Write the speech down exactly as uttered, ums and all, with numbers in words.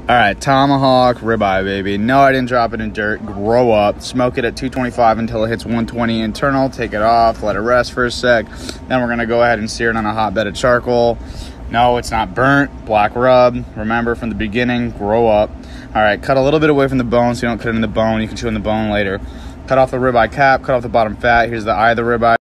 All right, tomahawk ribeye, baby. No, I didn't drop it in dirt. Grow up. Smoke it at two twenty-five until it hits one twenty internal. Take it off. Let it rest for a sec. Then we're going to go ahead and sear it on a hot bed of charcoal. No, it's not burnt. Black rub. Remember from the beginning, grow up. All right, cut a little bit away from the bone so you don't cut it in the bone. You can chew in the bone later. Cut off the ribeye cap. Cut off the bottom fat. Here's the eye of the ribeye.